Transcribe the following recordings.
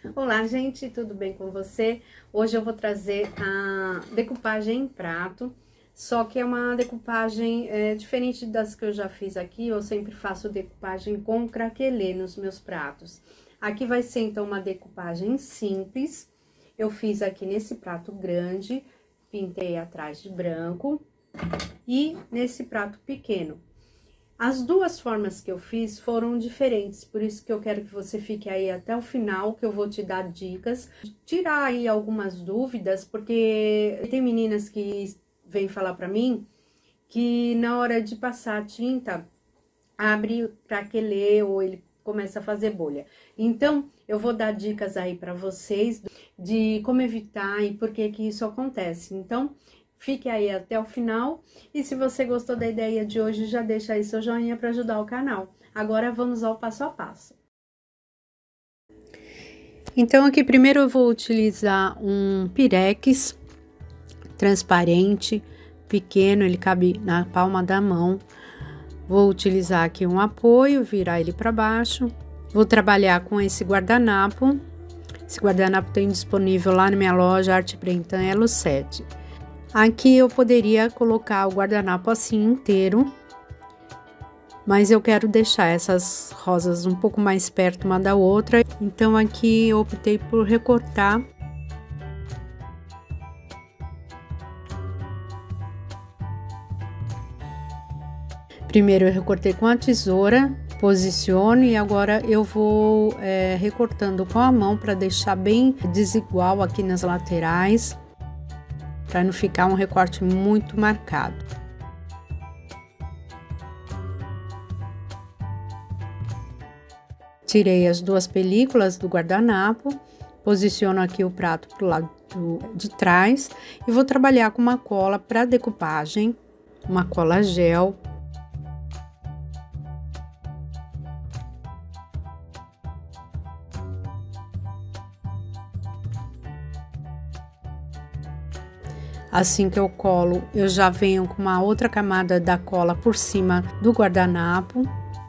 Olá, gente, tudo bem com você? Hoje eu vou trazer a decupagem em prato, só que é uma decupagem diferente das que eu já fiz aqui. Eu sempre faço decupagem com craquelê nos meus pratos. Aqui vai ser, então, uma decupagem simples. Eu fiz aqui nesse prato grande, pintei atrás de branco, e nesse prato pequeno. As duas formas que eu fiz foram diferentes, por isso que eu quero que você fique aí até o final, que eu vou te dar dicas. Tirar aí algumas dúvidas, porque tem meninas que vêm falar pra mim que na hora de passar a tinta, abre craquelê ou ele começa a fazer bolha. Então, eu vou dar dicas aí pra vocês de como evitar e por que que isso acontece. Então, fique aí até o final, e se você gostou da ideia de hoje, já deixa aí seu joinha para ajudar o canal. Agora vamos ao passo a passo. Então aqui primeiro eu vou utilizar um pirex transparente, pequeno, ele cabe na palma da mão. Vou utilizar aqui um apoio, virar ele para baixo. Vou trabalhar com esse guardanapo. Esse guardanapo tem disponível lá na minha loja Arte Brentan Elo 7. Aqui eu poderia colocar o guardanapo assim inteiro, mas eu quero deixar essas rosas um pouco mais perto uma da outra, então aqui eu optei por recortar. Primeiro eu recortei com a tesoura, posiciono, e agora eu vou recortando com a mão para deixar bem desigual aqui nas laterais, para não ficar um recorte muito marcado. Tirei as duas películas do guardanapo, posiciono aqui o prato pro lado de trás e vou trabalhar com uma cola para decupagem, uma cola gel. Assim que eu colo, eu já venho com uma outra camada da cola por cima do guardanapo.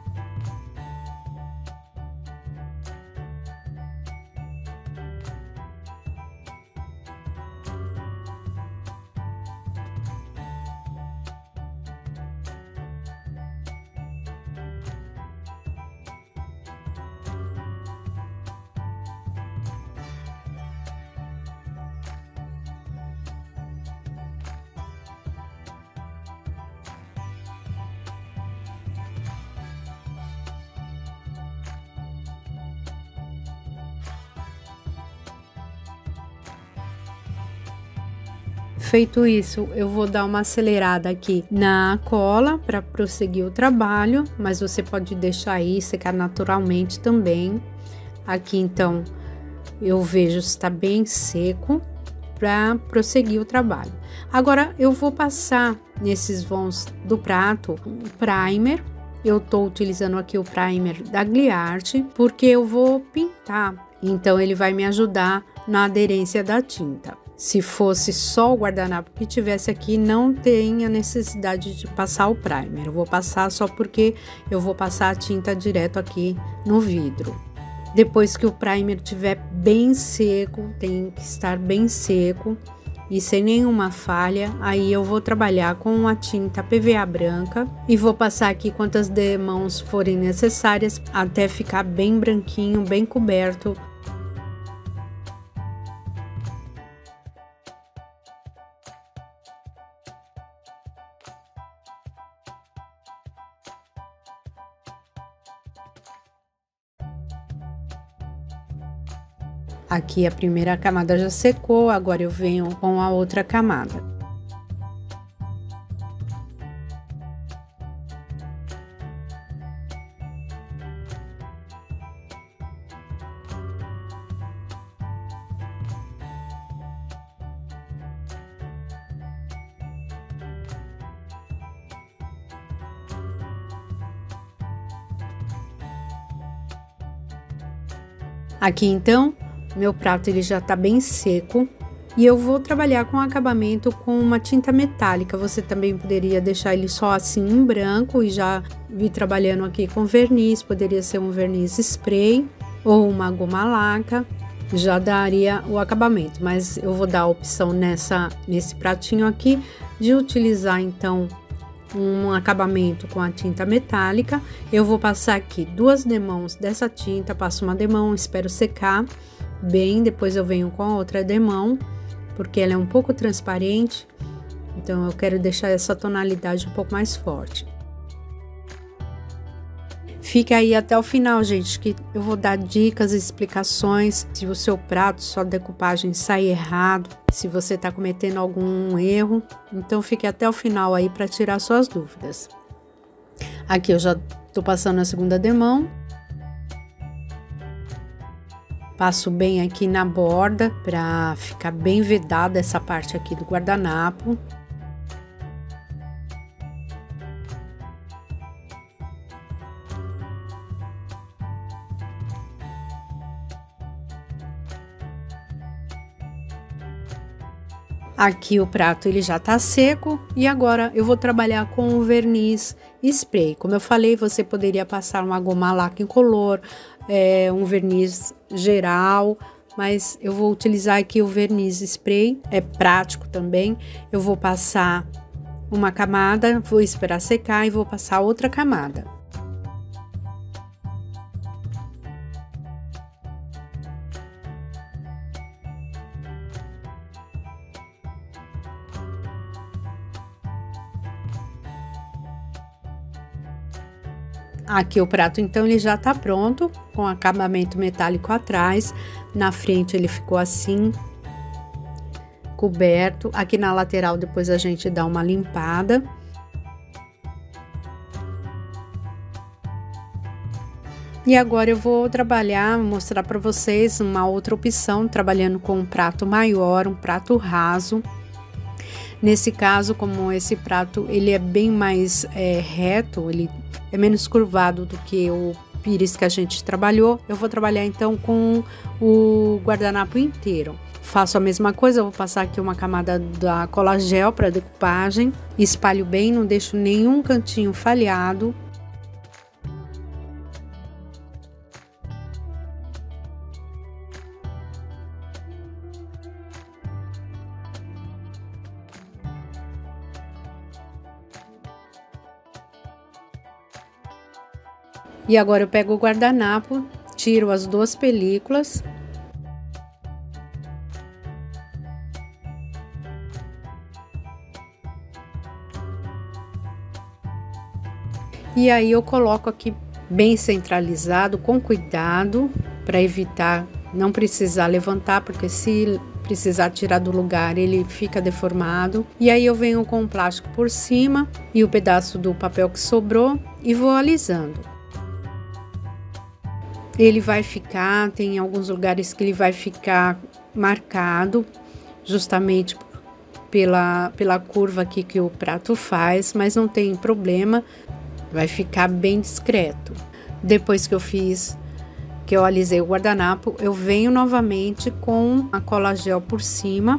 Feito isso, eu vou dar uma acelerada aqui na cola para prosseguir o trabalho, mas você pode deixar aí secar naturalmente também. Aqui então eu vejo se está bem seco para prosseguir o trabalho. Agora eu vou passar nesses vãos do prato um primer. Eu tô utilizando aqui o primer da Gliarte, porque eu vou pintar, então ele vai me ajudar na aderência da tinta. Se fosse só o guardanapo que tivesse aqui, não tem a necessidade de passar o primer. Eu vou passar só porque eu vou passar a tinta direto aqui no vidro. Depois que o primer estiver bem seco, tem que estar bem seco e sem nenhuma falha, aí eu vou trabalhar com a tinta PVA branca e vou passar aqui quantas demãos forem necessárias até ficar bem branquinho, bem coberto. Aqui a primeira camada já secou, agora eu venho com a outra camada. Aqui então, meu prato ele já tá bem seco e eu vou trabalhar com acabamento com uma tinta metálica. Você também poderia deixar ele só assim em branco e já vir trabalhando aqui com verniz, poderia ser um verniz spray ou uma goma laca. já daria o acabamento, mas eu vou dar a opção nesse pratinho aqui de utilizar então um acabamento com a tinta metálica. Eu vou passar aqui 2 demãos dessa tinta, passo uma demão, espero secar bem, depois eu venho com a outra demão, porque ela é um pouco transparente, então eu quero deixar essa tonalidade um pouco mais forte. Fica aí até o final, gente, que eu vou dar dicas e explicações se o seu prato, sua decupagem sair errado, se você tá cometendo algum erro. Então fique até o final aí para tirar suas dúvidas. Aqui eu já tô passando a segunda demão. Passo bem aqui na borda para ficar bem vedada essa parte aqui do guardanapo. Aqui o prato ele já tá seco e agora eu vou trabalhar com o verniz spray. Como eu falei, você poderia passar uma goma laca incolor, um verniz geral, mas eu vou utilizar aqui o verniz spray, é prático também. Eu vou passar uma camada, vou esperar secar e vou passar outra camada. Aqui o prato então ele já tá pronto, com acabamento metálico atrás, na frente ele ficou assim, coberto. Aqui na lateral depois a gente dá uma limpada. E agora eu vou trabalhar, mostrar para vocês uma outra opção, trabalhando com um prato maior, um prato raso. Nesse caso, como esse prato ele é bem mais reto, ele é menos curvado do que o pires que a gente trabalhou, eu vou trabalhar então com o guardanapo inteiro. Faço a mesma coisa, eu vou passar aqui uma camada da cola gel para decupagem, espalho bem, não deixo nenhum cantinho falhado. E agora eu pego o guardanapo, tiro as 2 películas. E aí eu coloco aqui bem centralizado, com cuidado, para evitar não precisar levantar, porque se precisar tirar do lugar ele fica deformado. E aí eu venho com o plástico por cima e o pedaço do papel que sobrou e vou alisando. Ele vai ficar, tem alguns lugares que ele vai ficar marcado, justamente pela curva aqui que o prato faz, mas não tem problema, vai ficar bem discreto. Depois que eu alisei o guardanapo, eu venho novamente com a cola gel por cima.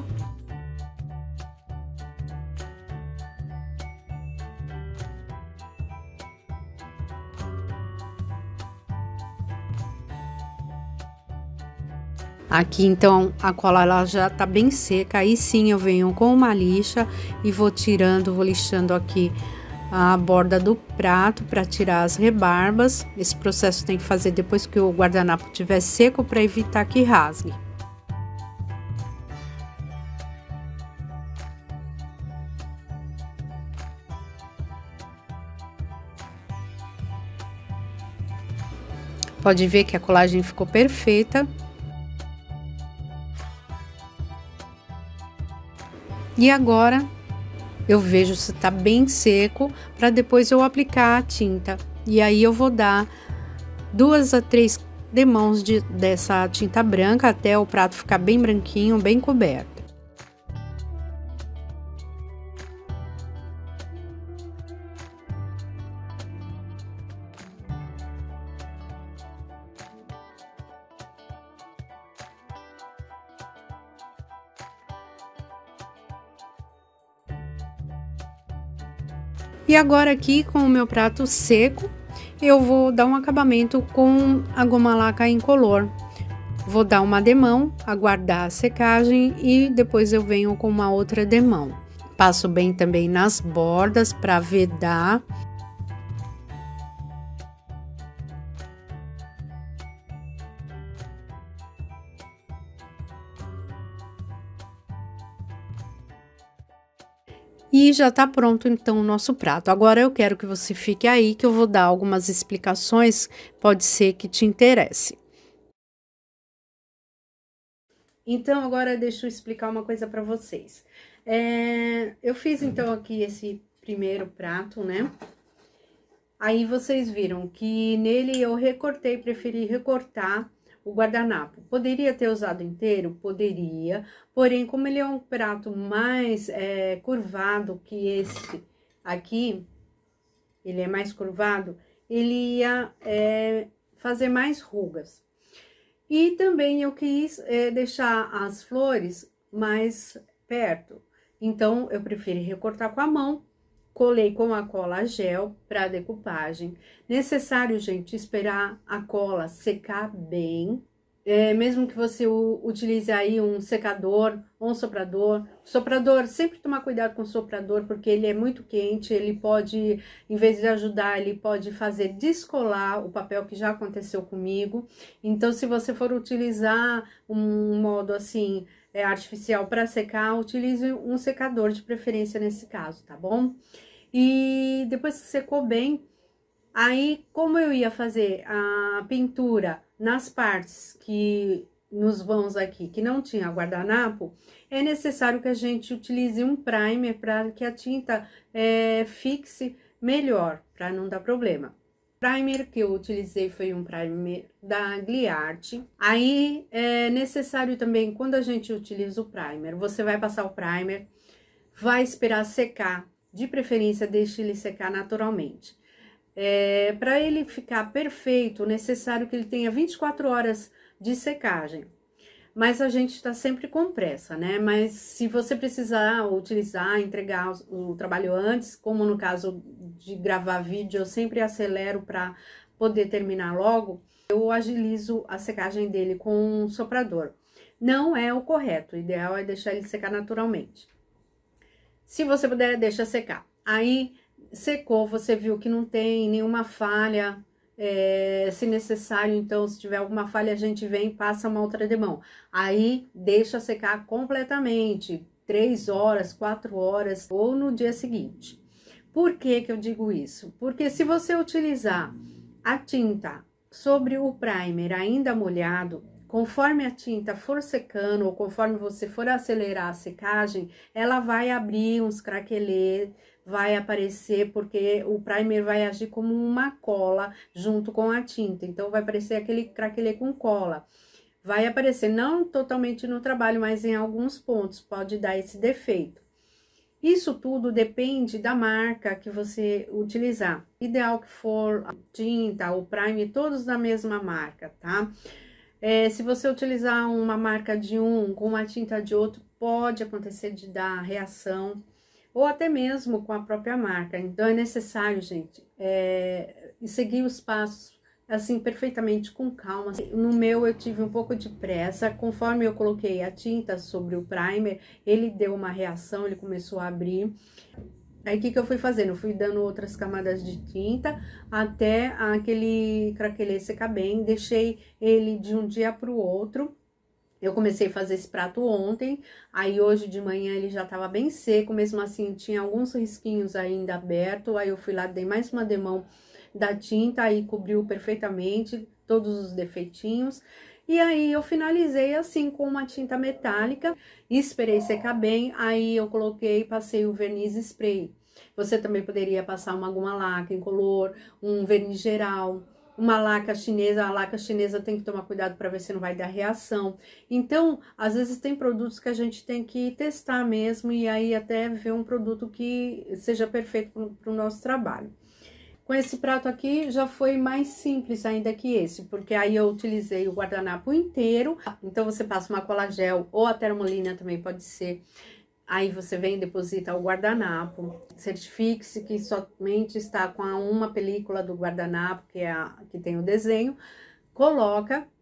Aqui então a cola ela já tá bem seca, aí sim eu venho com uma lixa e vou lixando aqui a borda do prato para tirar as rebarbas. Esse processo tem que fazer depois que o guardanapo estiver seco para evitar que rasgue. Pode ver que a colagem ficou perfeita. E agora eu vejo se tá bem seco para depois eu aplicar a tinta. E aí eu vou dar 2 a 3 demãos dessa tinta branca até o prato ficar bem branquinho, bem coberto. E agora aqui com o meu prato seco, eu vou dar um acabamento com a goma laca incolor. Vou dar uma demão, aguardar a secagem e depois eu venho com uma outra demão. Passo bem também nas bordas para vedar. E já tá pronto então o nosso prato. Agora eu quero que você fique aí que eu vou dar algumas explicações, pode ser que te interesse. Então agora deixa eu explicar uma coisa para vocês. Eu fiz então aqui esse primeiro prato, né? Aí vocês viram que nele eu recortei, preferi recortar o guardanapo. Poderia ter usado inteiro? Poderia. Porém, como ele é um prato mais curvado que esse aqui, ele é mais curvado, ele ia fazer mais rugas. E também eu quis deixar as flores mais perto. Então, eu preferi recortar com a mão. Colei com a cola gel para decupagem. Necessário, gente, esperar a cola secar bem. Mesmo que você utilize aí um secador ou um soprador. Soprador, sempre tomar cuidado com o soprador, porque ele é muito quente. Ele pode, em vez de ajudar, ele pode fazer descolar o papel, que já aconteceu comigo. Então, se você for utilizar um modo assim artificial para secar, utilize um secador de preferência nesse caso, tá bom? E depois que secou bem, aí como eu ia fazer a pintura nas partes que nos vãos aqui que não tinha guardanapo, é necessário que a gente utilize um primer para que a tinta fixe melhor, para não dar problema. O primer que eu utilizei foi um primer da Gliarte. Aí é necessário também, quando a gente utiliza o primer, você vai passar o primer, vai esperar secar, de preferência deixe ele secar naturalmente. Para ele ficar perfeito, é necessário que ele tenha 24 horas de secagem. Mas a gente tá sempre com pressa, né? Mas se você precisar utilizar, entregar o trabalho antes, como no caso de gravar vídeo, eu sempre acelero para poder terminar logo, eu agilizo a secagem dele com um soprador. Não é o correto, o ideal é deixar ele secar naturalmente. Se você puder, deixa secar. Aí, secou, você viu que não tem nenhuma falha. Se necessário, então, se tiver alguma falha, a gente vem e passa uma outra demão. Aí, deixa secar completamente, 3 horas, 4 horas, ou no dia seguinte. Por que que eu digo isso? Porque se você utilizar a tinta sobre o primer ainda molhado, conforme a tinta for secando ou conforme você for acelerar a secagem, ela vai abrir uns craquelês, vai aparecer, porque o primer vai agir como uma cola junto com a tinta. Então, vai aparecer aquele craquelê com cola. Vai aparecer, não totalmente no trabalho, mas em alguns pontos pode dar esse defeito. Isso tudo depende da marca que você utilizar. Ideal que for a tinta, o primer, todos da mesma marca, tá? Se você utilizar uma marca de um com uma tinta de outro, pode acontecer de dar reação, ou até mesmo com a própria marca. Então, é necessário, gente, seguir os passos, assim, perfeitamente com calma. No meu, eu tive um pouco de pressa. Conforme eu coloquei a tinta sobre o primer, ele deu uma reação, ele começou a abrir. Aí, o que que eu fui fazendo? Eu fui dando outras camadas de tinta até aquele craquelê secar bem. Deixei ele de um dia para o outro. Eu comecei a fazer esse prato ontem, aí hoje de manhã ele já tava bem seco, mesmo assim tinha alguns risquinhos ainda abertos. Aí eu fui lá, dei mais uma demão da tinta, aí cobriu perfeitamente todos os defeitinhos. E aí eu finalizei assim com uma tinta metálica, esperei secar bem, aí eu coloquei, passei o verniz spray. Você também poderia passar uma goma laca incolor, um verniz geral, uma laca chinesa. A laca chinesa tem que tomar cuidado para ver se não vai dar reação. Então, às vezes tem produtos que a gente tem que testar mesmo e aí até ver um produto que seja perfeito para o nosso trabalho. Com esse prato aqui já foi mais simples ainda que esse, porque aí eu utilizei o guardanapo inteiro. Então, você passa uma cola gel ou a termolina também pode ser. Aí você vem e deposita o guardanapo, certifique-se que somente está com uma película do guardanapo, que é a que tem o desenho, coloca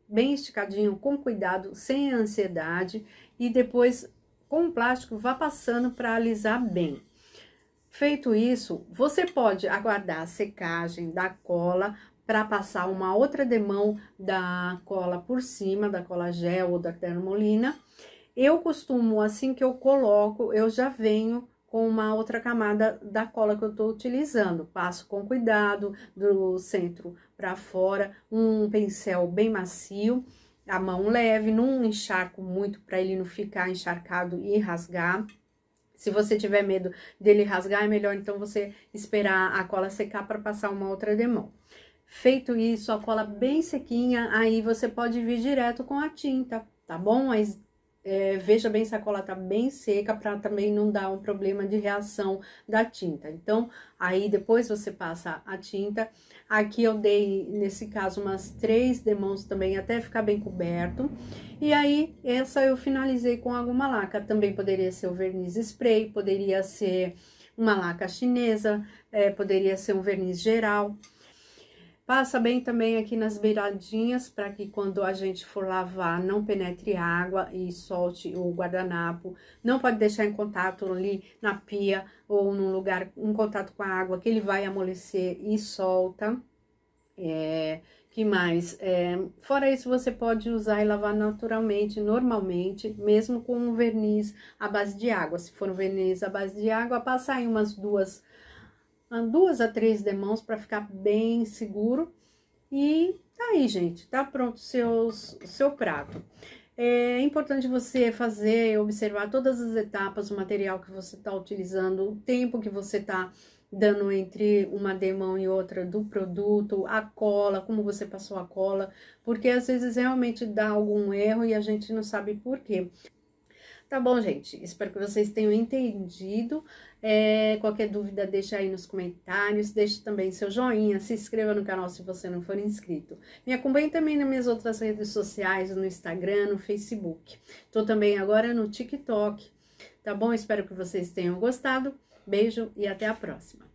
bem esticadinho, com cuidado, sem ansiedade, e depois com o plástico vá passando para alisar bem. Feito isso, você pode aguardar a secagem da cola para passar uma outra demão da cola por cima, da cola gel ou da termolina. Eu costumo, assim que eu coloco, eu já venho com uma outra camada da cola que eu tô utilizando. Passo com cuidado, do centro para fora, um pincel bem macio, a mão leve, não encharco muito para ele não ficar encharcado e rasgar. Se você tiver medo dele rasgar, é melhor então você esperar a cola secar para passar uma outra demão. Feito isso, a cola bem sequinha, aí você pode vir direto com a tinta, tá bom? Mas veja bem se a cola tá bem seca para também não dar um problema de reação da tinta. Então, aí depois você passa a tinta. Aqui eu dei, nesse caso, umas 3 demãos também, até ficar bem coberto. E aí, essa eu finalizei com alguma laca. Também poderia ser o verniz spray, poderia ser uma laca chinesa, poderia ser um verniz geral. Passa bem também aqui nas beiradinhas, para que quando a gente for lavar, não penetre água e solte o guardanapo. Não pode deixar em contato ali na pia ou num lugar em contato com a água, que ele vai amolecer e solta. Que mais? Fora isso, você pode usar e lavar naturalmente, normalmente, mesmo com um verniz à base de água. Se for um verniz à base de água, passa aí umas 2 a 3 demãos para ficar bem seguro. E tá aí, gente, tá pronto o seu prato. É importante você fazer, observar todas as etapas, o material que você tá utilizando, o tempo que você tá dando entre uma demão e outra do produto, a cola, como você passou a cola, porque às vezes realmente dá algum erro e a gente não sabe por quê. Tá bom, gente? Espero que vocês tenham entendido. Qualquer dúvida, deixa aí nos comentários. Deixe também seu joinha, se inscreva no canal se você não for inscrito. Me acompanhe também nas minhas outras redes sociais, no Instagram, no Facebook. Tô também agora no TikTok. Tá bom? Espero que vocês tenham gostado. Beijo e até a próxima.